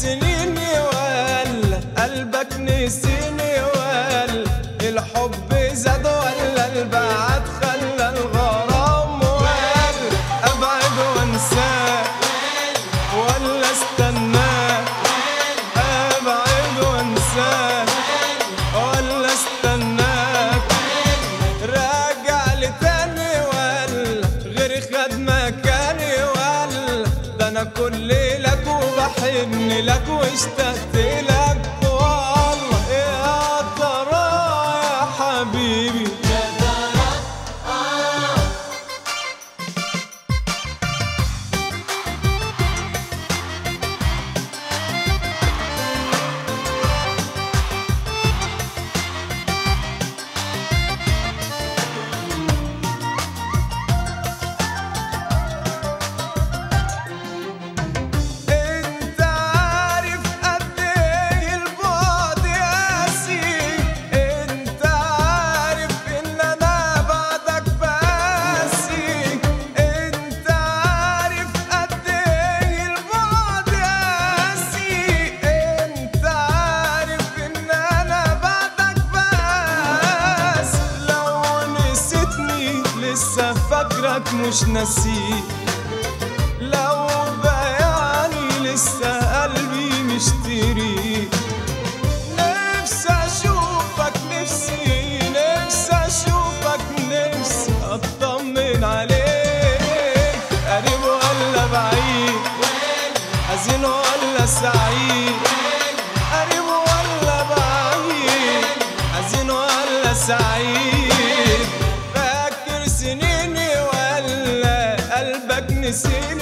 سنيني ولا قلبك نسيني ولا الحب زاد ولا البعد خلى الغرام ولا ابعد وانساك ولا استناك ابعد وانساك ولا استناك راجع لي تاني ولا غير خد مكاني ولا ده انا كل لك وبحن لك واشتقت لك والله يا ترى يا حبيبي يا ترى لسه فاكرك مش ناسيك لو بياني لسه قلبي مشتريك نفسي اشوفك نفسي اشوفك نفسي اطمن عليك قريب ولا بعيد حزين ولا سعيد قريب ولا بعيد حزين ولا سعيد سنيني ولا قلبك نسيني